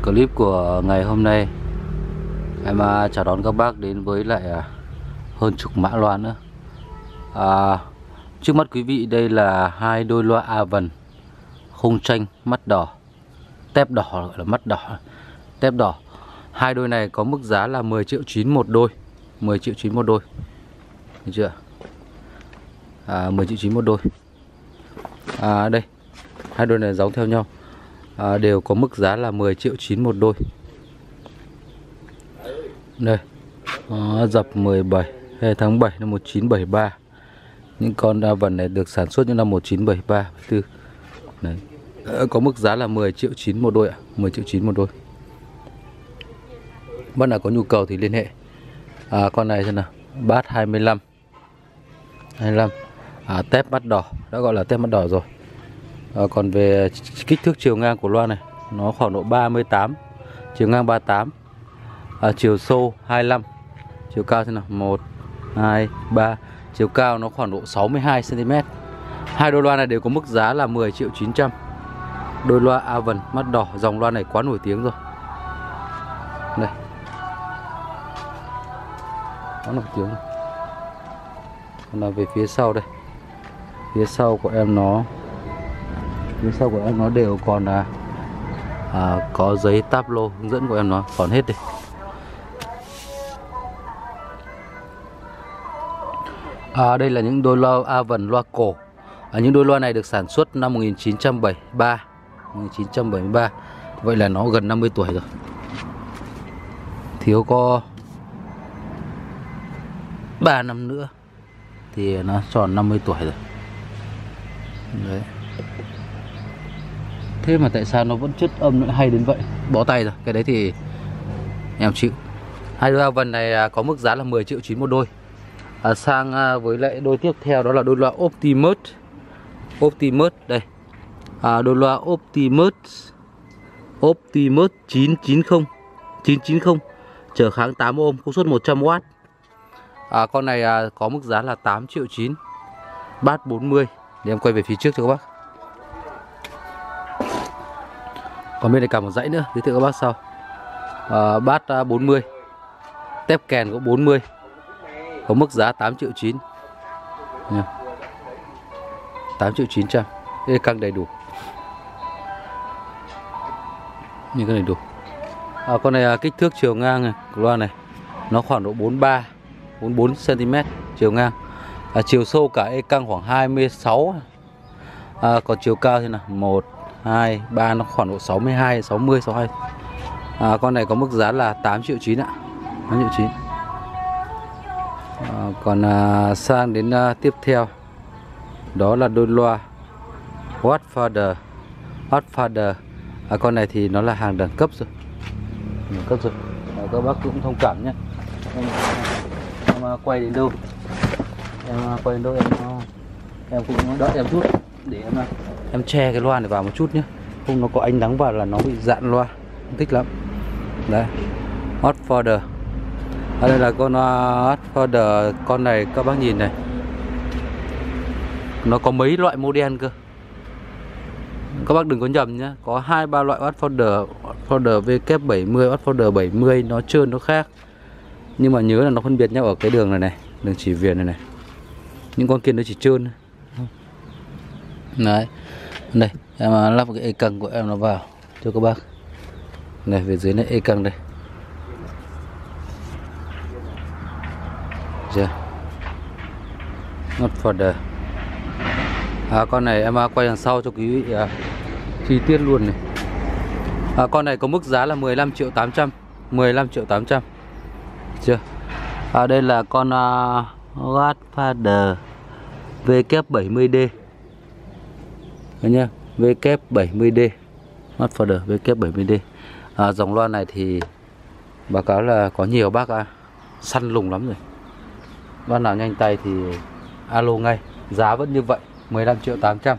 Clip của ngày hôm nay em chào đón các bác đến với lại hơn chục mã loa nữa. Trước mắt quý vị đây là hai đôi loa Avon khung tranh mắt đỏ, tép đỏ, gọi là mắt đỏ, tép đỏ. Hai đôi này có mức giá là 10,9 triệu một đôi, 10,9 triệu một đôi, được chưa? 10,9 triệu một đôi. Đây hai đôi này giống theo nhau, đều có mức giá là 10,9 triệu một đôi. Đây dập 17 tháng 7 năm 1973. Những con Avon này được sản xuất những năm 1973 đấy. Có mức giá là 10,9 triệu một đôi ạ, 10,9 triệu một đôi. Bác nào có nhu cầu thì liên hệ. Con này xem nào, bát 25, tép mắt đỏ, đã gọi là tép mắt đỏ rồi. Còn về kích thước chiều ngang của loa này, nó khoảng độ 38, chiều ngang 38, chiều sâu 25, chiều cao thế nào 1, 2, 3, chiều cao nó khoảng độ 62 cm. Hai đôi loa này đều có mức giá là 10,9 triệu. Đôi loa Avon mắt đỏ, dòng loa này quá nổi tiếng rồi. Đây, quá nổi tiếng rồi. Còn là về phía sau đây, phía sau của em nó đều còn là có giấy táp lô hướng dẫn của em, nó còn hết đây. Đây là những đôi loa Avon loa cổ. Những đôi loa này được sản xuất năm 1973. Vậy là nó gần 50 tuổi rồi. Thiếu có 3 năm nữa thì nó tròn 50 tuổi rồi. Đấy. Thế mà tại sao nó vẫn chất âm nó hay đến vậy? Bó tay rồi, cái đấy thì em chịu. Hai đôi Avon này có mức giá là 10,9 triệu một đôi. Sang với lại đôi tiếp theo đó là đôi loa Optimus đây. Đôi loa Optimus 990 trở kháng 8 ohm, công suất 100W. Con này có mức giá là 8,9 triệu, bát 40. Để em quay về phía trước cho các bác. Còn bên này cả một dãy nữa, giới thiệu các bác sau. Bát 40, tép kèn có 40, có mức giá 8,9 triệu, 8,9 triệu. Đây căng đầy đủ, như cái đầy đủ. Con này kích thước chiều ngang này của loa này nó khoảng độ 44 cm chiều ngang. Chiều sâu cả e căng khoảng 26. Còn chiều cao thế nào 1, 2, 3 nó khoảng độ 62, 60, 62. Con này có mức giá là 8,9 triệu ạ, 8,9 triệu. Còn sang đến tiếp theo đó là đôi loa Watchfather. Con này thì nó là hàng đẳng cấp rồi, các bác cũng thông cảm nhé. Em quay đến đâu em cũng đợi em chút để em che cái loa này vào một chút nhé, không nó có ánh nắng vào là nó bị dạn loa, không thích lắm. Đấy, Watchfather. Đây là con Watchfather. Con này các bác nhìn này, nó có mấy loại model cơ, các bác đừng có nhầm nhé. Có 2-3 loại Watchfather W70, Watchfather 70 nó trơn nó khác, nhưng mà nhớ là nó phân biệt nhau ở cái đường này này, đường chỉ viền này này. Những con kia nó chỉ trơn. Đấy, đây em lắp cái e căng của em nó vào cho các bác. Này, về dưới này e căng đây. Watchfather. Con này em quay đằng sau cho quý vị chi tiết luôn này. Con này có mức giá là 15,8 triệu, 15,8 triệu. Chưa? Đây là con Watchfather W70D. Đấy nhá, W70D. Watchfather W70D. Dòng loa này thì báo cáo là có nhiều bác săn lùng lắm rồi. Bác nào nhanh tay thì alo ngay. Giá vẫn như vậy, 15,8 triệu,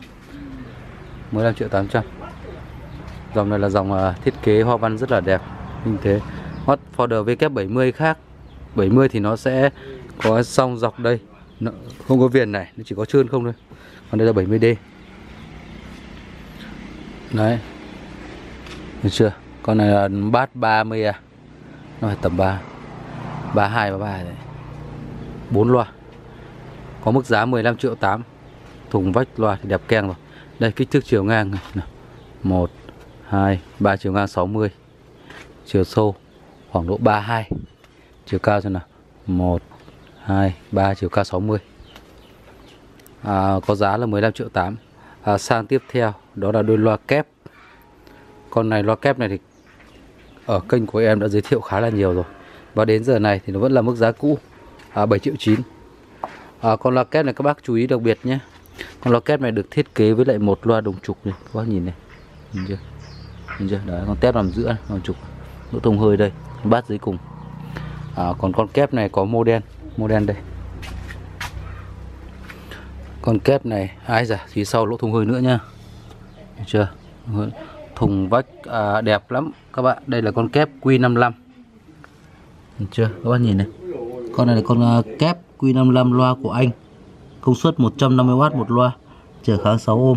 15,8 triệu. Dòng này là dòng thiết kế hoa văn rất là đẹp như thế. Watchfather W70 khác. 70 thì nó sẽ có song dọc đây, không có viền này, nó chỉ có trơn không thôi. Còn đây là 70D. Đấy, được chưa? Con này là bát 30 à. Nó phải tầm 32 33 đấy. 4 loa. Có mức giá 15 triệu 8. Thùng vách loa thì đẹp keng rồi. Đây kích thước chiều ngang này. 1 2 3 chiều ngang 60. Chiều sâu khoảng độ 32. Chiều cao xem nào. 1 2 3 chiều cao 60. Có giá là 15 triệu 8. Sang tiếp theo đó là đôi loa kép. Con này loa kép này thì ở kênh của em đã giới thiệu khá là nhiều rồi. Và đến giờ này thì nó vẫn là mức giá cũ, 7 triệu 9. Con loa kép này các bác chú ý đặc biệt nhé. Con loa kép này được thiết kế với lại một loa đồng trục này. Các bác nhìn này. Nhìn chưa? Nhìn chưa? Đấy, con tép nằm giữa đồng trục. Lỗ thông hơi đây, bát dưới cùng. Còn con kép này có model đây. Con kép này ai dạ phía sau lỗ thùng hơi nữa nhá. Được chưa? Thùng vách đẹp lắm các bạn. Đây là con kép Q55. Được chưa? Các bạn nhìn này. Con này là con kép Q55 loa của Anh. Công suất 150W một loa, trở kháng 6 ohm.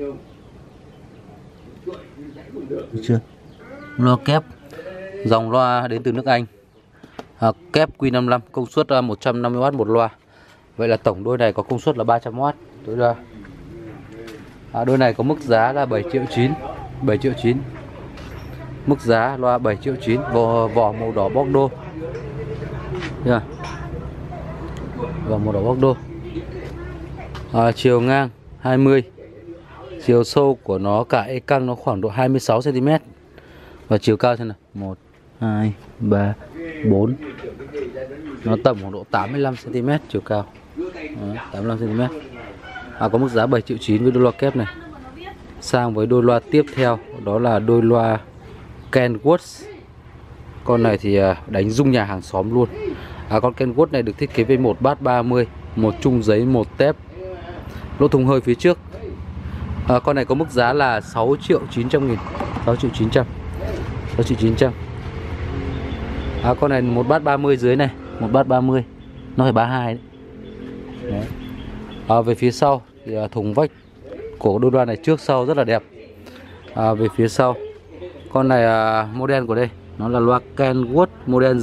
Được chưa? Loa kép dòng loa đến từ nước Anh. Kép Q55 công suất 150W một loa. Vậy là tổng đôi này có công suất là 300W. Tối đa. Đôi này có mức giá là 7 triệu 9. 7 triệu 9. Mức giá loa 7 triệu 9. Vỏ màu đỏ Bordeaux. Yeah. Vỏ màu đỏ Bordeaux. Chiều ngang 20. Chiều sâu của nó cả e căng nó khoảng độ 26 cm. Và chiều cao thế nào? 1 2 3 4. Nó tầm khoảng độ 85 cm chiều cao. 85 cm. Có mức giá 7 triệu 9 với đôi loa kép này. Sang với đôi loa tiếp theo, đó là đôi loa Kenworth. Con này thì đánh rung nhà hàng xóm luôn. Con Kenworth này được thiết kế với một bát 30, một chung giấy, một tép, lỗ thùng hơi phía trước. Con này có mức giá là 6 triệu 900 nghìn. 6 triệu 900. 6 triệu 900. Con này một bát 30 dưới này, một bát 30. Nó phải 32 đấy. Về phía sau thì thùng vách của đôi loa này trước sau rất là đẹp. Về phía sau, con này model của đây nó là loa Kenworth model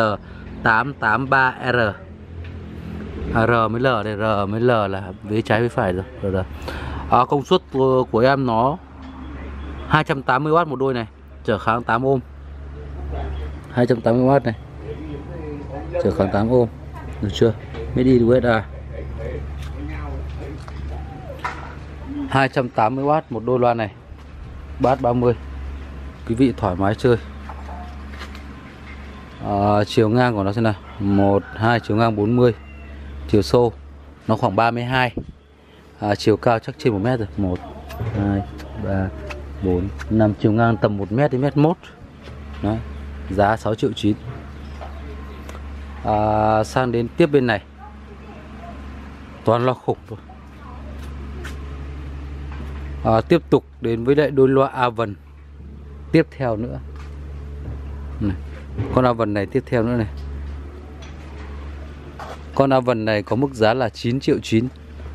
JL883R. R mới L đây, R mới L là vế trái vế phải rồi. Công suất của em nó 280W một đôi này, trở kháng 8 ohm. 280W này, trở kháng 8 ohm. Được chưa? Made in USA. 280W một đôi loa này, bát 30. Quý vị thoải mái chơi. Chiều ngang của nó thế nào? 1 2 chiều ngang 40. Chiều sâu nó khoảng 32. Chiều cao chắc trên 1 mét rồi. 1 2 3 4 5, chiều ngang tầm 1 mét đến 1m1. Đấy. Giá 6 triệu 9. Sang đến tiếp bên này, toàn loa khủng thôi. Tiếp tục đến với lại đôi loa Avon tiếp theo nữa này. Con Avon này tiếp theo nữa này. Con Avon này có mức giá là 9 triệu 9.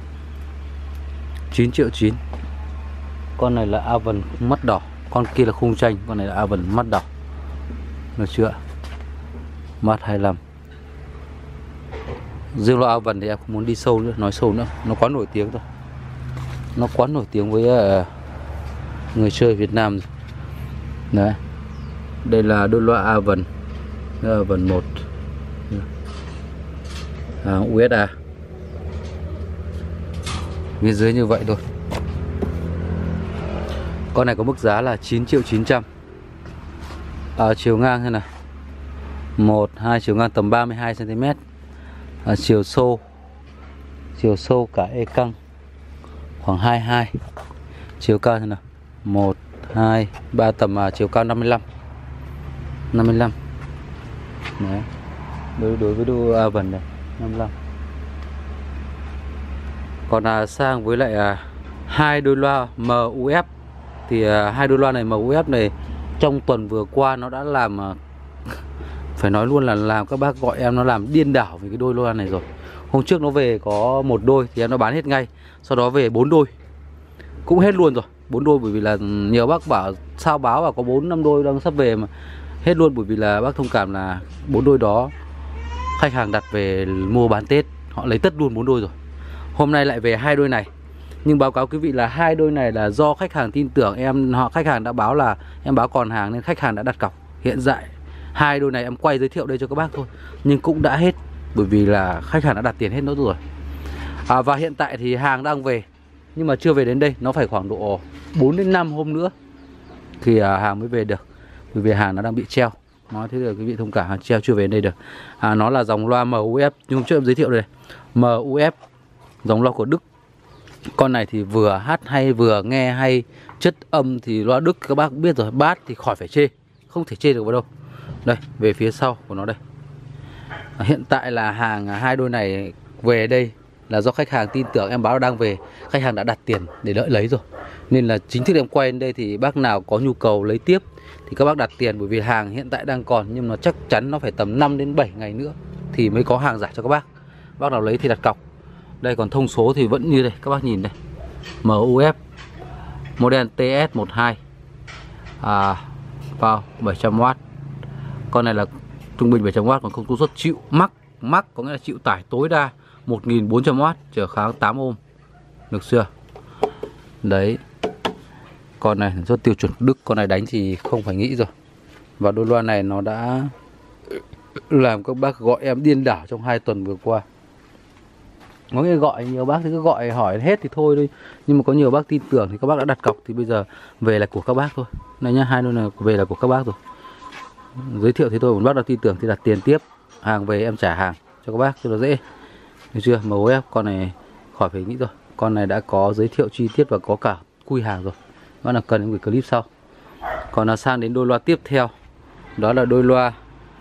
9 triệu 9. Con này là Avon mắt đỏ. Con kia là khung tranh. Con này là Avon mắt đỏ. Được chưa? Mắt 25. Riêng loa Avon thì em không muốn đi sâu nữa, nói sâu nữa, nó quá nổi tiếng rồi. Nó quá nổi tiếng với người chơi Việt Nam rồi. Đấy. Đây là đôi loa Avon. Avon 1. USA. Bên dưới như vậy thôi. Con này có mức giá là 9 triệu 900. Chiều ngang thế này. 1 2 chiều ngang tầm 32 cm. Chiều sâu cả e căng khoảng 22. Chiều cao thế nào? 1 2 3 tầm chiều cao 55. 55. Đấy. Đối với đôi Avon này 55. Còn sang với lại hai đôi loa MUF thì hai đôi loa này MUF này trong tuần vừa qua nó đã làm phải nói luôn là làm các bác gọi em nó làm điên đảo về cái đôi loa này rồi. Hôm trước nó về có một đôi thì em nó bán hết ngay, sau đó về 4 đôi cũng hết luôn rồi. 4 đôi, bởi vì là nhiều bác bảo sao báo và có 4-5 đôi đang sắp về mà hết luôn, bởi vì là bác thông cảm là 4 đôi đó khách hàng đặt về mua bán Tết, họ lấy tất luôn 4 đôi rồi. Hôm nay lại về 2 đôi này. Nhưng báo cáo quý vị là 2 đôi này là do khách hàng tin tưởng em, khách hàng đã báo là em báo còn hàng nên khách hàng đã đặt cọc. Hiện tại 2 đôi này em quay giới thiệu đây cho các bác thôi, nhưng cũng đã hết, bởi vì là khách hàng đã đặt tiền hết nó rồi. Và hiện tại thì hàng đang về, nhưng mà chưa về đến đây, nó phải khoảng độ 4 đến 5 hôm nữa thì hàng mới về được, bởi vì hàng nó đang bị treo. Nói thế là quý vị thông cảm, hàng treo chưa về đến đây được. Nó là dòng loa MUF, nhưng hôm trước em giới thiệu đây này, MUF, dòng loa của Đức. Con này thì vừa hát hay, vừa nghe hay, chất âm thì loa Đức các bác biết rồi, bass thì khỏi phải chê, không thể chê được vào đâu. Đây, về phía sau của nó đây. Hiện tại là hàng 2 đôi này về đây là do khách hàng tin tưởng em báo là đang về, khách hàng đã đặt tiền để đợi lấy rồi, nên là chính thức em quay đến đây thì bác nào có nhu cầu lấy tiếp thì các bác đặt tiền, bởi vì hàng hiện tại đang còn, nhưng mà chắc chắn nó phải tầm 5 đến 7 ngày nữa thì mới có hàng giả cho các bác. Bác nào lấy thì đặt cọc. Đây, còn thông số thì vẫn như đây, các bác nhìn đây, MUF model TS12, vào 700W. Con này là trung bình 700W, còn công suất chịu mắc có nghĩa là chịu tải tối đa 1400W, trở kháng 8 ohm. Được chưa? Đấy. Con này sản xuất tiêu chuẩn Đức, con này đánh thì không phải nghĩ rồi. Và đôi loa này nó đã làm các bác gọi em điên đảo trong 2 tuần vừa qua. Có nghĩa gọi nhiều bác thì cứ gọi hỏi hết thì thôi đi, nhưng mà có nhiều bác tin tưởng thì các bác đã đặt cọc thì bây giờ về là của các bác thôi. Này nhá, 2 đôi này về là của các bác rồi. Giới thiệu thì thôi, một bác nào tin tưởng thì đặt tiền tiếp, hàng về em trả hàng cho các bác cho nó dễ. Được chưa? MUF con này khỏi phải nghĩ rồi. Con này đã có giới thiệu chi tiết và có cả khui hàng rồi. Bác nào cần em gửi clip sau. Còn là sang đến đôi loa tiếp theo, đó là đôi loa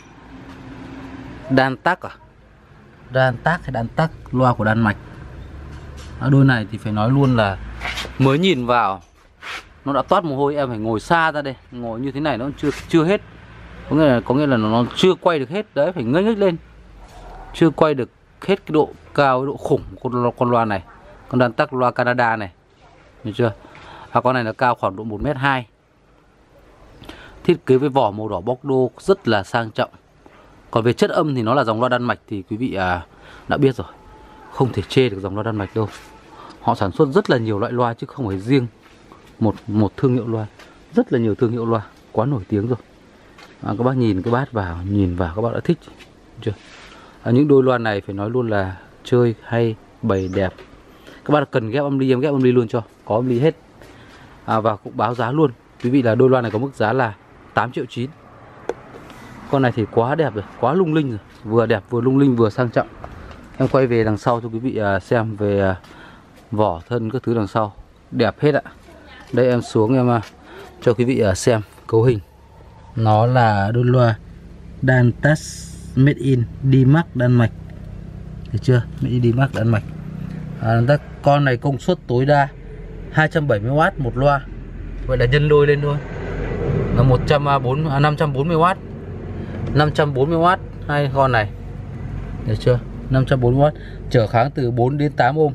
Dantac Dantac hay Dantac, loa của Đan Mạch. Đôi này thì phải nói luôn là mới nhìn vào nó đã toát mồ hôi, em phải ngồi xa ra đây, ngồi như thế này nó chưa hết, có nghĩa là nó chưa quay được hết đấy, phải ngếch lên, chưa quay được hết cái độ cao, cái độ khủng của con loa này, con Dantac loa Canada này, được chưa? Con này nó cao khoảng độ 1m2, thiết kế với vỏ màu đỏ bóc đô rất là sang trọng. Còn về chất âm thì nó là dòng loa Đan Mạch thì quý vị đã biết rồi, không thể chê được dòng loa Đan Mạch đâu. Họ sản xuất rất là nhiều loại loa chứ không phải riêng một thương hiệu loa, rất là nhiều thương hiệu loa, quá nổi tiếng rồi. Các bác nhìn cái bát vào, nhìn vào các bác đã thích chưa? Những đôi loa này phải nói luôn là chơi hay, bày đẹp. Các bác cần ghép âm ly, em ghép âm ly luôn cho, có âm ly hết. Và cũng báo giá luôn quý vị là đôi loa này có mức giá là 8,9 triệu. Con này thì quá đẹp rồi, quá lung linh rồi, vừa đẹp vừa lung linh vừa sang trọng. Em quay về đằng sau cho quý vị xem về vỏ thân các thứ đằng sau, đẹp hết ạ. Đây em xuống em cho quý vị xem cấu hình. Nó là đôi loa Dantac made in Denmark, Đan Mạch. Được chưa? Made in Denmark, Đan Mạch. Con này công suất tối đa 270W một loa. Vậy là nhân đôi lên thôi. Là 540W. 540W hai con này. Được chưa? 540W, trở kháng từ 4 đến 8 ohm.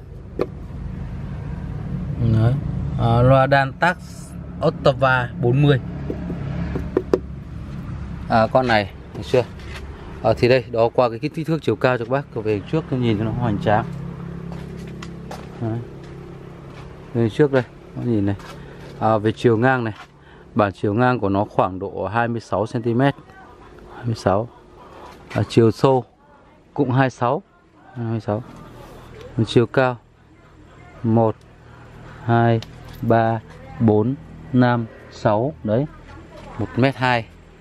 Đấy. Loa Dantac Ottawa 40. Con này, được chưa? Thì đây, đó qua cái kích thước chiều cao cho các bác, về trước tôi nhìn cho nó hoành tráng. Đấy. Về trước đây, nó nhìn này. Về chiều ngang này, bản chiều ngang của nó khoảng độ 26 cm. 26. Chiều sâu cũng 26. Chiều cao 1 2 3 4 5 6 đấy. 1m2.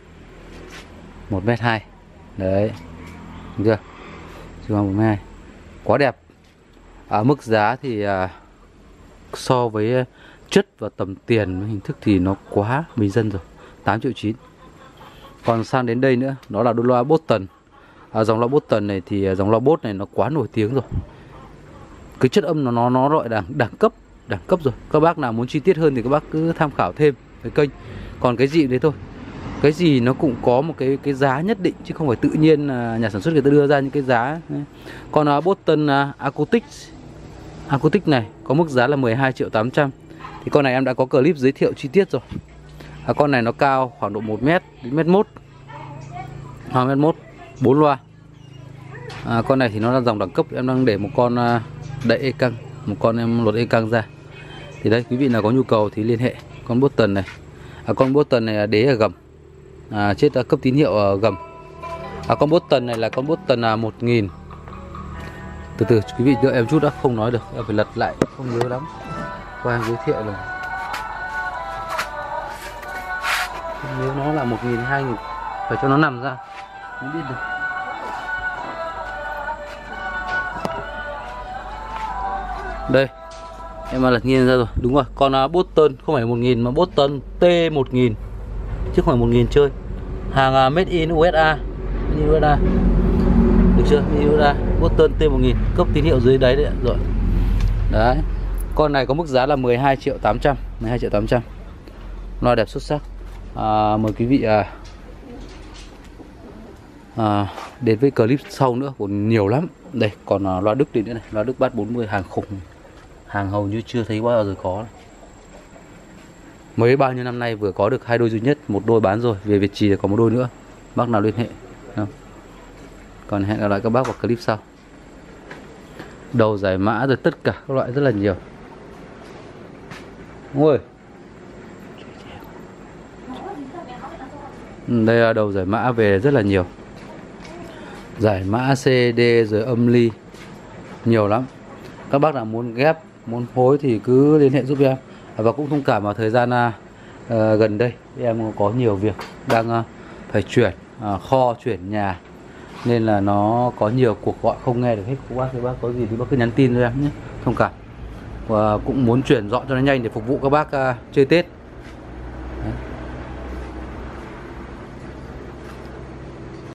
1m2. Đấy. Được chưa? Chiều cao 1m2. Quá đẹp. Mức giá thì so với chất và tầm tiền với hình thức thì nó quá bình dân rồi. 8,9 triệu. Còn sang đến đây nữa, đó là đôi loa Boston. Dòng loa Boston này thì dòng loa Bose này nó quá nổi tiếng rồi. Cái chất âm nó gọi là đẳng cấp rồi. Các bác nào muốn chi tiết hơn thì các bác cứ tham khảo thêm cái kênh. Còn cái gì đấy thôi, cái gì nó cũng có một cái giá nhất định, chứ không phải tự nhiên nhà sản xuất người ta đưa ra những cái giá. Còn Boston Acoustic này có mức giá là 12,8 triệu. Thì con này em đã có clip giới thiệu chi tiết rồi. Con này nó cao khoảng độ 1 mét đến 1 mét 1, 4 loa. Con này thì nó là dòng đẳng cấp. Em đang để một con đậy e căng, một con em lột e căng ra. Thì đây, quý vị nào có nhu cầu thì liên hệ. Con button này, con button này đế ở gầm, chết cấp tín hiệu ở gầm. Con button này là con button 1000. Từ từ quý vị đợi em chút đã, không nói được, em phải lật lại, không nhớ lắm. Qua giới thiệu rồi, nếu nó là 1000, 2000 phải cho nó nằm ra mới biết được. Đây, em lật nghiêng ra rồi, đúng rồi, con button không phải 1000 mà button T1000 chứ không phải 1000 chơi. Hàng made in USA, được chưa? USA, button T1000, cấp tín hiệu dưới đáy đấy rồi. Đấy, con này có mức giá là 12.800.000, 12.800.000. Loa đẹp xuất sắc. Mời quý vị đến với clip sau nữa, còn nhiều lắm. Đây còn loa Đức đi nữa này, loa Đức Bass 40 hàng khủng, hàng hầu như chưa thấy bao giờ có. Mới bao nhiêu năm nay vừa có được 2 đôi duy nhất, một đôi bán rồi, về Việt Trì có một đôi nữa, bác nào liên hệ. Còn hẹn gặp lại các bác vào clip sau. Đầu giải mã rồi tất cả các loại rất là nhiều. Ôi, đây là đầu giải mã về rất là nhiều. Giải mã CD rồi âm ly nhiều lắm. Các bác nào muốn ghép, muốn phối thì cứ liên hệ giúp em. Và cũng thông cảm vào thời gian gần đây em có nhiều việc, đang phải chuyển kho, chuyển nhà, nên là nó có nhiều cuộc gọi không nghe được hết. Các bác có gì thì bác cứ nhắn tin cho em nhé, thông cảm. Và cũng muốn chuyển dọn cho nó nhanh để phục vụ các bác chơi Tết.